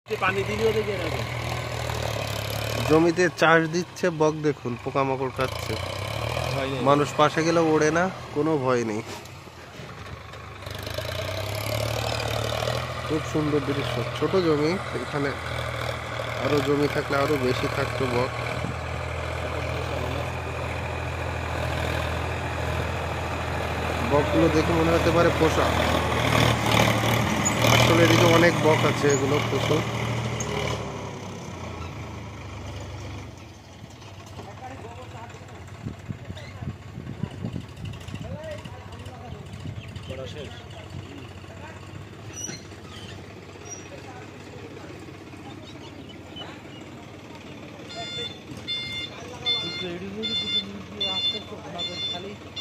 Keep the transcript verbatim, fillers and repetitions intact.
জমিতে চাষ দিচ্ছে বক, দেখুন পোকামাকড় খাচ্ছে, মানুষ পাশে গেলে ওড়ে না, কোনো ভয় নেই। খুব সুন্দর দৃশ্য। ছোট জমি, এখানে আরো জমি থাকলে আরো বেশি থাকতো বক। বকগুলো দেখে মনে হতে পারে পোষা, আসলে এদিকে অনেক বক আছে, এগুলো প্রচুর। খালি